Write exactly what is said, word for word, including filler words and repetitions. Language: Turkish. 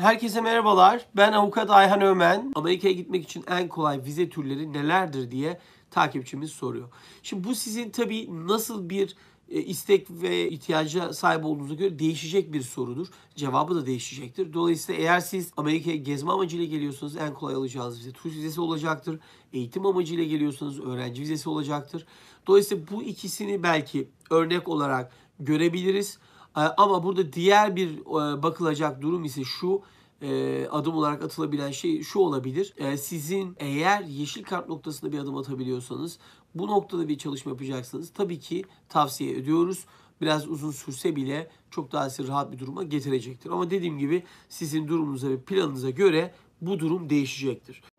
Herkese merhabalar. Ben avukat Ayhan Ömen. Amerika'ya gitmek için en kolay vize türleri nelerdir diye takipçimiz soruyor. Şimdi bu sizin tabii nasıl bir e, istek ve ihtiyaca sahip olduğunuza göre değişecek bir sorudur. Cevabı da değişecektir. Dolayısıyla eğer siz Amerika'ya gezme amacıyla geliyorsanız en kolay alacağınız vize turist vizesi olacaktır. Eğitim amacıyla geliyorsanız öğrenci vizesi olacaktır. Dolayısıyla bu ikisini belki örnek olarak görebiliriz. Ama burada diğer bir bakılacak durum ise şu, adım olarak atılabilen şey şu olabilir. Sizin eğer yeşil kart noktasında bir adım atabiliyorsanız, bu noktada bir çalışma yapacaksanız tabii ki tavsiye ediyoruz. Biraz uzun sürse bile çok daha sizi rahat bir duruma getirecektir. Ama dediğim gibi sizin durumunuza ve planınıza göre bu durum değişecektir.